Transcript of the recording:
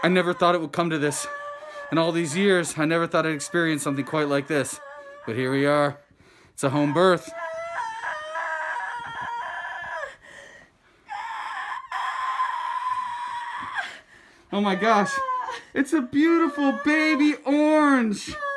I never thought it would come to this. In all these years, I never thought I'd experience something quite like this. But here we are. It's a home birth. Oh my gosh. It's a beautiful baby orange.